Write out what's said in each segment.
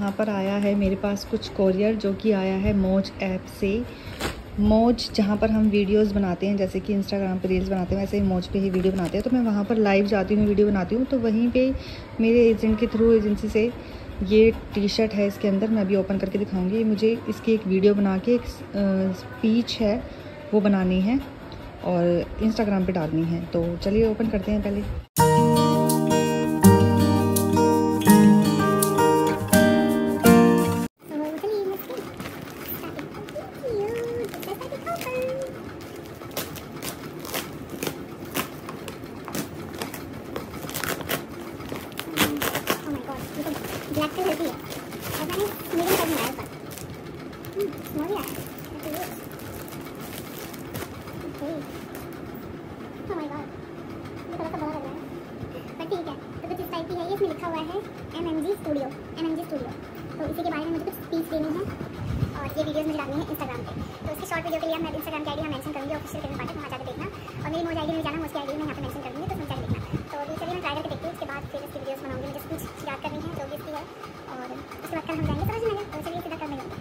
यहाँ पर आया है मेरे पास कुछ कोरियर जो कि आया है मौज ऐप से। मौज जहाँ पर हम वीडियोस बनाते हैं, जैसे कि इंस्टाग्राम पे रील्स बनाते हैं, वैसे ही मौज पे ही वीडियो बनाते हैं। तो मैं वहाँ पर लाइव जाती हूँ, वीडियो बनाती हूँ। तो वहीं पे मेरे एजेंट के थ्रू, एजेंसी से ये टी शर्ट है, इसके अंदर मैं अभी ओपन करके दिखाऊँगी। मुझे इसकी एक वीडियो बना के एक स्पीच है वो बनानी है और इंस्टाग्राम पे डालनी है। तो चलिए ओपन करते हैं पहले। ब्लैक कलर की है, पता नहीं मुझे समझ नहीं आया पर स्मॉल ही आया है। ओह माय गॉड, ये थोड़ा सा बड़ा लग रहा है पर ठीक है। तो कुछ इस टाइप की है ये। इसमें लिखा हुआ है MMG स्टूडियो। तो इसी के बारे में मुझे कुछ स्पीच देनी है और ये वीडियोस मुझे डालनी है इंस्टाग्राम पे। तो उसकी शॉर्ट वीडियो के लिए मैं इंस्टाग्राम की आईडी मेंशन करूँगी, ऑफिशियल करने पार्ट, वहाँ जाकर देखना। और मेरी मौज आईडी में जाना, उसकी आईडी मैं यहाँ पे मेंशन करूँगी, तो उसमें जाकर देखना। तो अभी चलिए मैं ट्राई करके देखती हूँ, उसके बाद फिर इसकी वीडियोस बनाऊँगी। मुझे स्पीच याद करनी है जो भी इसकी है, और उसके बाद कल हम जाएंगे समझ में। तो चलिए सीधा करने लगे।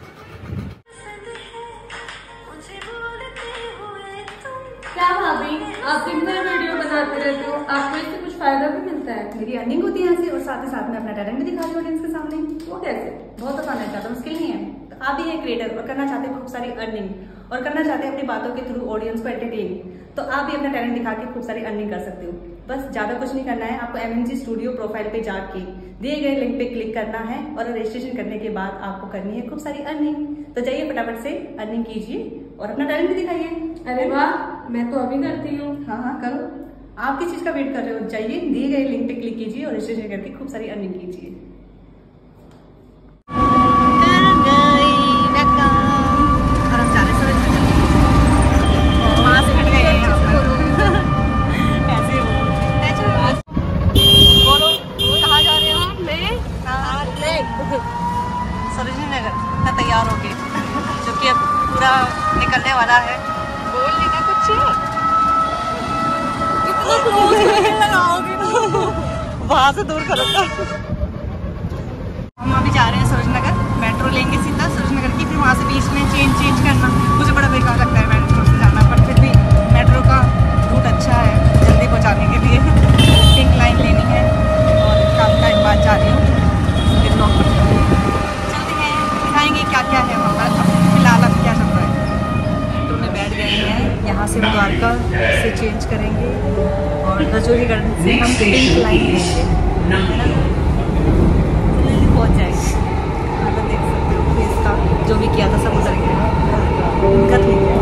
क्या भाभी, आप दिन भर वीडियो बनाते रहते हो, आपको इससे कुछ फायदा भी मिलता है? मेरी अर्निंग होती है यहाँ से, और साथ ही साथ में अपना टैलेंट भी दिखा रही हूँ ऑडियंस के सामने। वो कैसे? बहुत आसान है, ज़्यादा मुश्किल नहीं है। तो आप भी हैं क्रिएटर और करना चाहते हैं खूब सारी अर्निंग, और करना चाहते हैं अपनी बातों के थ्रू ऑडियंस को एंटरटेन, तो आप भी अपना टैलेंट दिखा के खूब सारी अर्निंग कर सकते हो। बस ज़्यादा कुछ नहीं करना है, आपको MMG स्टूडियो प्रोफाइल पे जाके दिए गए लिंक पे क्लिक करना है, और रजिस्ट्रेशन करने के बाद आपको करनी है खूब सारी अर्निंग। तो जाइए फटाफट से अर्निंग कीजिए और अपना टैलेंट भी दिखाइए। अरे वाह, मैं तो अभी करती हूँ। हाँ करो, आप किस चीज का वेट कर रहे हो? जाइए दिए गए लिंक पे क्लिक कीजिए और रजिस्ट्रेशन करके खूब सारी अर्निंग कीजिए। सरोजनी नगर ना तैयार हो गए, जो कि अब पूरा निकलने वाला है। बोल लेना कुछ, इतना क्लोज लगाओगे वहां से दूर करो। हम अभी जा रहे हैं सरोजनी नगर, मेट्रो लेंगे सीधा सरोजनी नगर की, फिर वहां से बीच में चेंज करना। मुझे बड़ा बेकार लगता है मेट्रो से जाना, पर फिर भी मेट्रो का रूट अच्छा है जल्दी पहुँचाने के लिए। पिंक लाइन लेनी है और काफ़ी टाइम बाद जा रही हूँ। क्या क्या है वहाँ पर, फिलहाल अब क्या चल रहा है। मेट्रो में बैठ गए हैं, यहाँ से द्वारका से चेंज करेंगे और रजौरी गार्डन से हम पिंक लाइन लेंगे, है ना। जल्दी पहुँच जाएंगे। अगर देख सकते हो फेस का जो भी किया था सब उतर गया, कर लिया।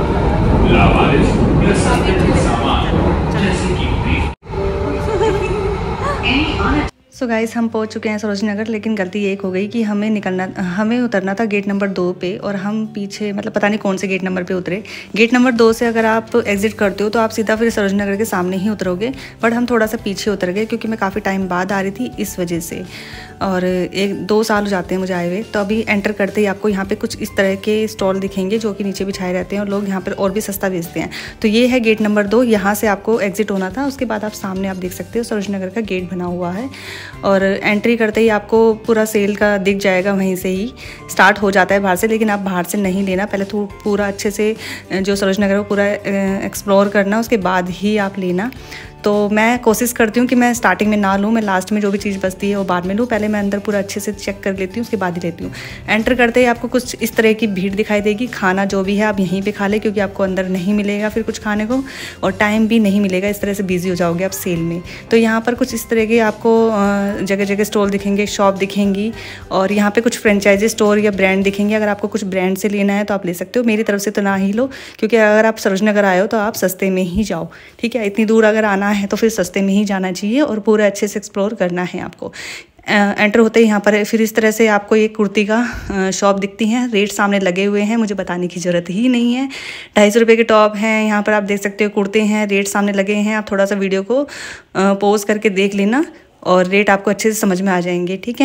सो गाइस, हम पहुंच चुके हैं सरोजनी नगर, लेकिन गलती एक हो गई कि हमें उतरना था गेट नंबर 2 पे, और हम पीछे मतलब पता नहीं कौन से गेट नंबर पे उतरे। गेट नंबर 2 से अगर आप एग्जिट करते हो तो आप सीधा फिर सरोजनी नगर के सामने ही उतरोगे, बट हम थोड़ा सा पीछे उतर गए क्योंकि मैं काफ़ी टाइम बाद आ रही थी इस वजह से, और 1-2 साल हो जाते हैं मुझे आए हुए। तो अभी एंटर करते ही आपको यहाँ पे कुछ इस तरह के स्टॉल दिखेंगे जो कि नीचे बिछाए रहते हैं, और लोग यहाँ पर और भी सस्ता बेचते हैं। तो ये है गेट नंबर 2, यहाँ से आपको एग्जिट होना था। उसके बाद आप सामने आप देख सकते हो सरोजनी नगर का गेट बना हुआ है, और एंट्री करते ही आपको पूरा सेल का दिख जाएगा। वहीं से ही स्टार्ट हो जाता है बाहर से, लेकिन आप बाहर से नहीं लेना, पहले तो पूरा अच्छे से जो सरोजनी नगर है वो पूरा एक्सप्लोर करना, उसके बाद ही आप लेना। तो मैं कोशिश करती हूँ कि मैं स्टार्टिंग में ना लूँ, मैं लास्ट में जो भी चीज़ बचती है वो बाद में लूँ। पहले मैं अंदर पूरा अच्छे से चेक कर लेती हूँ, उसके बाद ही लेती हूँ। एंटर करते ही आपको कुछ इस तरह की भीड़ दिखाई देगी। खाना जो भी है आप यहीं पे खा लें, क्योंकि आपको अंदर नहीं मिलेगा फिर कुछ खाने को, और टाइम भी नहीं मिलेगा, इस तरह से बिजी हो जाओगे आप सेल में। तो यहाँ पर कुछ इस तरह के आपको जगह जगह स्टॉल दिखेंगे, शॉप दिखेंगी, और यहाँ पे कुछ फ्रेंचाइजी स्टोर या ब्रांड दिखेंगे। अगर आपको कुछ ब्रांड से लेना है तो आप ले सकते हो, मेरी तरफ से तो ना ही लो, क्योंकि अगर आप सरोजनी नगर आए हो तो आप सस्ते में ही जाओ, ठीक है। इतनी दूर अगर आना है तो फिर सस्ते में ही जाना चाहिए, और पूरा अच्छे से एक्सप्लोर करना है आपको। एंटर होते ही यहाँ पर फिर इस तरह से आपको एक कुर्ती का शॉप दिखती है, रेट सामने लगे हुए हैं, मुझे बताने की ज़रूरत ही नहीं है। 250 रुपये के टॉप हैं, यहाँ पर आप देख सकते हो कुर्ते हैं, रेट सामने लगे हैं। आप थोड़ा सा वीडियो को पॉज करके देख लेना, और रेट आपको अच्छे से समझ में आ जाएंगे, ठीक है।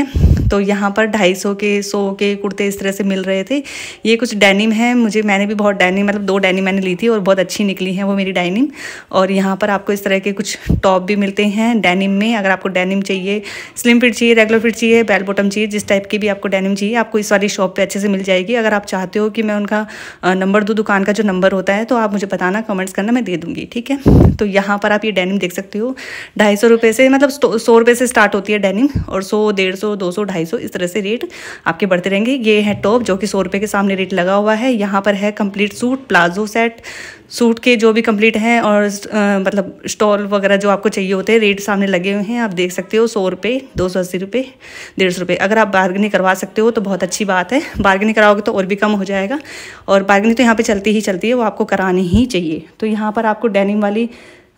तो यहाँ पर 250 के 100 के कुर्ते इस तरह से मिल रहे थे। ये कुछ डेनिम है, मैंने भी बहुत डेनिम मतलब 2 डेनिम मैंने ली थी और बहुत अच्छी निकली है वो मेरी डेनिम। और यहाँ पर आपको इस तरह के कुछ टॉप भी मिलते हैं डेनिम में। अगर आपको डेनिम चाहिए, स्लिम फिट चाहिए, रेगुलर फिट चाहिए, बेल बॉटम चाहिए, जिस टाइप की भी आपको डेनिम चाहिए आपको इस वाली शॉप पे अच्छे से मिल जाएगी। अगर आप चाहते हो कि मैं उनका नंबर दूँ, दुकान का जो नंबर होता है, तो आप मुझे बताना, कमेंट्स करना, मैं दे दूँगी, ठीक है। तो यहाँ पर आप ये डेनिम देख सकते हो 250 रुपये से, मतलब 100 रुपये से स्टार्ट होती है डेनिम और 100, 150, 200, 250 इस तरह से रेट आपके बढ़ते रहेंगे। ये है टॉप जो कि 100 रुपये के सामने रेट लगा हुआ है। यहाँ पर है complete suit, palazzo set, suit के जो भी कंप्लीट हैं और मतलब स्टॉल वगैरह जो आपको चाहिए होते हैं, रेट सामने लगे हुए हैं, आप देख सकते हो। 100 रुपये, 280 रुपये, 150 रुपये। अगर आप बार्गेनिंग करवा सकते हो तो बहुत अच्छी बात है, बार्गेनिंग कराओगे तो और भी कम हो जाएगा। और बार्गेनिंग तो यहाँ पे चलती ही चलती है, वो आपको करानी ही चाहिए। तो यहाँ पर आपको डेनिम वाली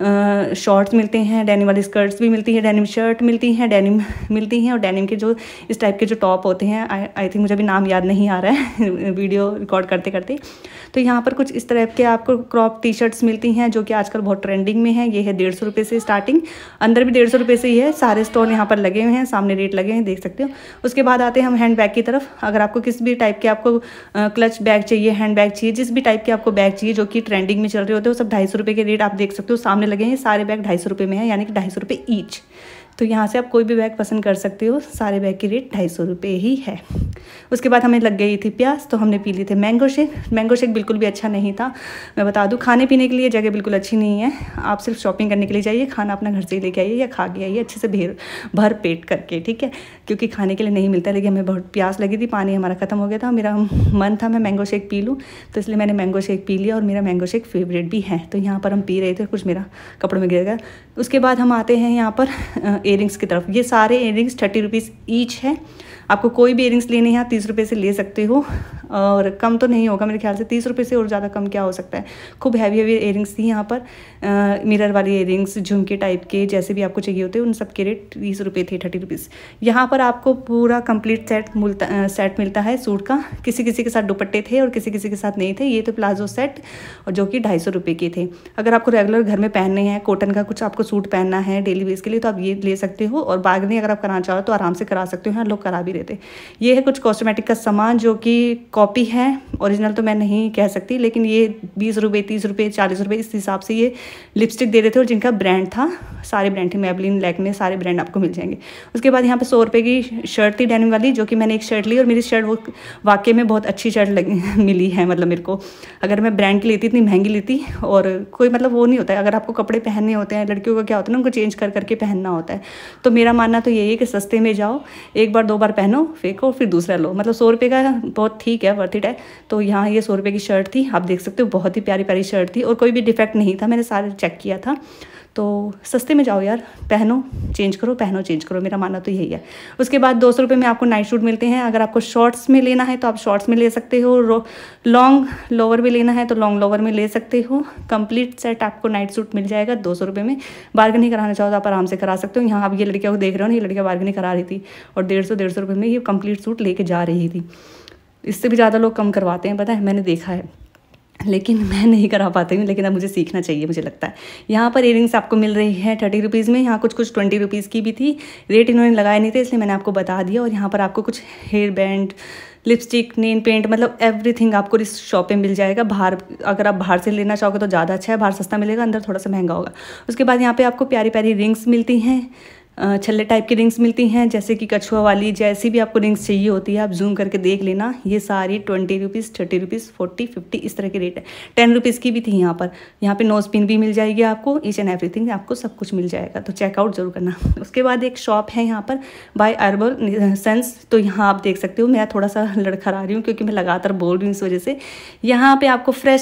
शॉर्ट्स मिलते हैं, डेनिम वाली स्कर्ट्स भी मिलती हैं, डेनिम शर्ट मिलती हैं, डेनिम मिलती हैं, और डेनिम के जो इस टाइप के जो टॉप होते हैं, आई थिंक मुझे अभी नाम याद नहीं आ रहा है वीडियो रिकॉर्ड करते करते। तो यहाँ पर कुछ इस तरह के आपको क्रॉप टी शर्ट्स मिलती हैं जो कि आजकल बहुत ट्रेंडिंग में है। ये है 150 रुपये से स्टार्टिंग, अंदर भी 150 रुपये से ही है। सारे स्टॉल यहाँ पर लगे हुए हैं, सामने रेट लगे हैं, देख सकते हो। उसके बाद आते हैं हम हैंड बैग की तरफ। अगर आपको किस भी टाइप के आपको क्लच बैग चाहिए, हैंड बैग चाहिए, जिस भी टाइप के आपको बैग चाहिए जो कि ट्रेंडिंग में चल रहे होते हैं, वो सब 250 रुपये के रेट आप देख सकते हो सामने लगे हैं। सारे बैग 250 रुपये में है, यानी कि 250 रुपये ईच। तो यहाँ से आप कोई भी बैग पसंद कर सकते हो। सारे बैग की रेट 250 रुपये ही है। उसके बाद हमें लग गई थी प्यास, तो हमने पी ली थी मैंगो शेक। मैंगो शेक बिल्कुल भी अच्छा नहीं था, मैं बता दूँ। खाने पीने के लिए जगह बिल्कुल अच्छी नहीं है, आप सिर्फ शॉपिंग करने के लिए जाइए, खाना अपना घर से ही लेके आइए या खा के आइए अच्छे से भर पेट करके, ठीक है, क्योंकि खाने के लिए नहीं मिलता। लेकिन हमें बहुत प्यास लगी थी, पानी हमारा ख़त्म हो गया था, मेरा मन था मैं मैंगो शेक पी लूँ, तो इसलिए मैंने मैंगो शेक पी लिया और मेरा मैंगो शेक फेवरेट भी है। तो यहाँ पर हम पी रहे थे, कुछ मेरा कपड़ों में गिर गया। उसके बाद हम आते हैं यहाँ पर इयरिंग्स की तरफ। ये सारे इयरिंग्स 30 रुपीज़ ईच है। आपको कोई भी इयरिंग्स लेने हैं 30 रुपये से ले सकते हो, और कम तो नहीं होगा मेरे ख्याल से। 30 रुपये से और ज़्यादा कम क्या हो सकता है। खूब हैवी इयरिंग्स थी यहाँ पर, मिरर वाली इयरिंग्स, झुमके टाइप के, जैसे भी आपको चाहिए होते हैं, उन सब के रेट 30 रुपये थे, 30 रुपीज़। यहाँ पर आपको पूरा कंप्लीट सेट मिलता है सूट का। किसी किसी के साथ दुपट्टे थे और किसी किसी के साथ नहीं थे। ये तो प्लाजो सेट और जो कि 250 रुपये के थे। अगर आपको रेगुलर घर में पहनने हैं, कॉटन का कुछ आपको सूट पहनना है डेली वेज के लिए, तो आप ये ले सकते हो। और बार्गेनिंग अगर आप कराना चाहो तो आराम से करा सकते हो, यहाँ लोग करा भी रहते। ये है कुछ कॉस्मेटिक का सामान जो कि कॉपी है, ओरिजिनल तो मैं नहीं कह सकती, लेकिन ये 20 रुपये, 30 रुपये, 40 रुपये इस हिसाब से ये लिपस्टिक दे रहे थे, और जिनका ब्रांड था, सारे ब्रांड थे, मैबलिन, लैक्मे, सारे ब्रांड आपको मिल जाएंगे। उसके बाद यहाँ पे 100 रुपये की शर्ट थी डेनिम वाली, जो कि मैंने एक शर्ट ली, और मेरी शर्ट वो वाकई में बहुत अच्छी शर्ट मिली है। मतलब मेरे को अगर मैं ब्रांड की लेती, इतनी महंगी लेती, और कोई मतलब वो नहीं होता है। अगर आपको कपड़े पहनने होते हैं, लड़कियों का क्या होता है ना, उनको चेंज कर करके पहनना होता है। तो मेरा मानना तो यही है कि सस्ते में जाओ, एक बार 2 बार पहनो, फेंको, फिर दूसरा लो। मतलब 100 रुपये का बहुत ठीक है, वर्थ इट है। तो यहाँ ये 100 रुपये की शर्ट थी, आप देख सकते हो, बहुत ही प्यारी प्यारी शर्ट थी, और कोई भी डिफेक्ट नहीं था, मैंने सारे चेक किया था। तो सस्ते में जाओ यार, पहनो चेंज करो, पहनो चेंज करो, मेरा मानना तो यही है। उसके बाद 200 रुपये में आपको नाइट सूट मिलते हैं। अगर आपको शॉर्ट्स में लेना है तो आप शॉर्ट्स में ले सकते हो, लॉन्ग लोअर में लेना है तो लॉन्ग लोअर में ले सकते हो। कंप्लीट सेट आपको नाइट सूट मिल जाएगा 200 रुपये में। बार्गेनिंग कराना चाहो तो आप आराम से करा सकते हो। यहाँ आप ये लड़कियों को देख रहे हो ना, ये लड़कियाँ बार्गेनिंग करा रही थी, और 150 रुपये में ये कंप्लीट सूट लेके जा रही थी। इससे भी ज़्यादा लोग कम करवाते हैं, पता है, मैंने देखा है, लेकिन मैं नहीं करा पाती हूँ। लेकिन अब मुझे सीखना चाहिए, मुझे लगता है। यहाँ पर इयरिंग्स आपको मिल रही है 30 रुपीज़ में। यहाँ कुछ 20 रुपीज़ की भी थी, रेट इन्होंने लगाए नहीं थे, इसलिए मैंने आपको बता दिया। और यहाँ पर आपको कुछ hair band, lipstick, nail paint, मतलब एवरीथिंग आपको इस शॉप पे मिल जाएगा। बाहर अगर आप बाहर से लेना चाहोगे तो ज़्यादा अच्छा है, बाहर सस्ता मिलेगा, अंदर थोड़ा सा महंगा होगा। उसके बाद यहाँ पे आपको प्यारी प्यारी रिंग्स मिलती हैं, छल्ले टाइप की रिंग्स मिलती हैं, जैसे कि कछुआ वाली, जैसी भी आपको रिंग्स चाहिए होती है आप जूम करके देख लेना। ये सारी 20 रुपीज़, 30 रुपीज़, 40, 50 इस तरह के रेट है। 10 रुपीज़ की भी थी यहाँ पर। यहाँ पे नोज पिन भी मिल जाएगी आपको, ईच एंड एवरीथिंग आपको सब कुछ मिल जाएगा, तो चेकआउट जरूर करना। उसके बाद एक शॉप है यहाँ पर बाय हर्बल सेंस, तो यहाँ आप देख सकते हो। मैं थोड़ा सा लड़खड़ा रही हूँ क्योंकि मैं लगातार बोल रही हूँ, इस वजह से। यहाँ पर आपको फ्रेश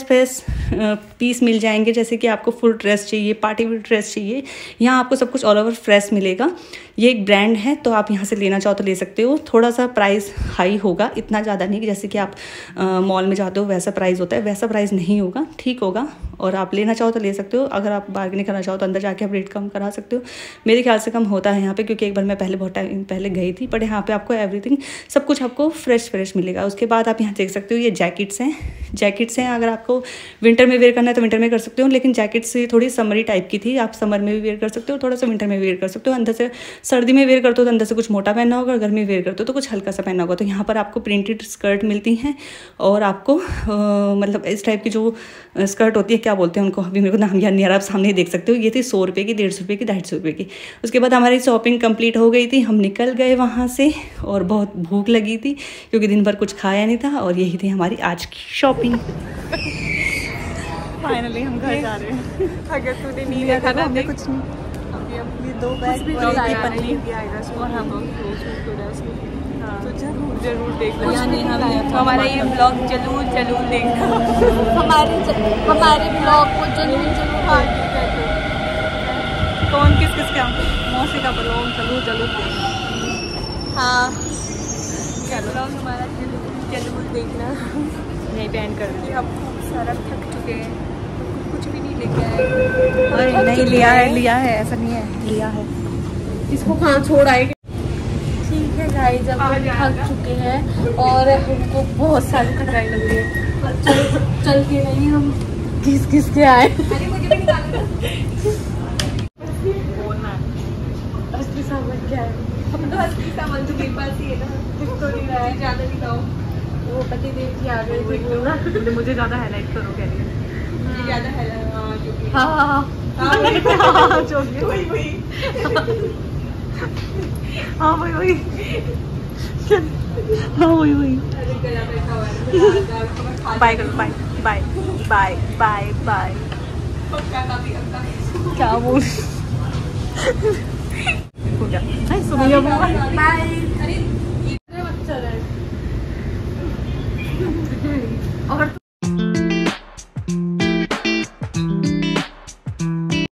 पीस मिल जाएंगे, जैसे कि आपको फुल ड्रेस चाहिए, पार्टी वेयर ड्रेस चाहिए, यहाँ आपको सब कुछ ऑल ओवर फ्रेश मिलेगा। ये एक ब्रांड है, तो आप यहाँ से लेना चाहो तो ले सकते हो। थोड़ा सा प्राइस हाई होगा, इतना ज़्यादा नहीं, जैसे कि आप मॉल में जाते हो वैसा प्राइस होता है, वैसा प्राइस नहीं होगा, ठीक होगा। और आप लेना चाहो तो ले सकते हो, अगर आप बार्गेनिंग करना चाहो तो अंदर जाके आप रेट कम करा सकते हो। मेरे ख्याल से कम होता है यहाँ पे, क्योंकि एक बार मैं पहले बहुत टाइम पहले गई थी, बट यहाँ पे आपको एवरीथिंग सब कुछ आपको फ्रेश मिलेगा। उसके बाद आप यहाँ देख सकते हो ये जैकेट्स हैं, अगर आपको विंटर में वेयर करना है तो विंटर में कर सकते हो, लेकिन जैकेट्स थोड़ी समरी टाइप की थी, आप समर में भी वेयर कर सकते हो, थोड़ा सा विंटर में वेयर कर सकते हो। अंदर से सर्दी में वेयर करते हो तो अंदर से कुछ मोटा पहनना होगा, गर्मी में वेयर करते हो तो कुछ हल्का सा पहनना होगा। तो यहाँ पर आपको प्रिंटेड स्कर्ट मिलती हैं, और आपको मतलब इस टाइप की जो स्कर्ट होती है, क्या बोलते हैं उनको, अभी मेरे को नाम याद नहीं आ रहा, आप सामने देख सकते हो। ये थी 100 रुपये की, 150 रुपये की, 250 रुपये की। उसके बाद हमारी शॉपिंग कंप्लीट हो गई थी, हम निकल गए वहाँ से, और बहुत भूख लगी थी क्योंकि दिन भर कुछ खाया नहीं था, और यही थी हमारी आज की शॉपिंग। फाइनली हम घर जा रहे हैं। अगर तूने नहीं देखा ना हमने कुछ नहीं, ये 2 बैग पनीर और हम तो जरूर देखना, हमारा ये ब्लॉग जरूर देखना, हमारे ब्लॉग को जरूर कौन किस का मौसी का ब्लॉग जरूर हाँ ब्लॉग हमारा जरूर देखना। नहीं बैंड कर दी, हम खूब सारा थक चुके हैं, कुछ भी नहीं लेके आए। अरे नहीं लिया है ऐसा नहीं है, लिया है। इसको कहाँ छोड़ आएंगे। ठीक है गाइस, अब हम थक चुके हैं और हमको बहुत सारी थकाई लग रही है, चल के नहीं हम घिस के आए। असली सामान क्या है? हम तो असली सामान तो मेरे पास ही है ना, कुछ तो नहीं रहा है, ज़्यादा नहीं लाओ। वो पति देव की आ गई देख लो ना, मुझे ज़्यादा हाईलाइट करो कह रही है, ज़्यादा हाईलाइट। हाँ वही बाय क्या बोल। बाय।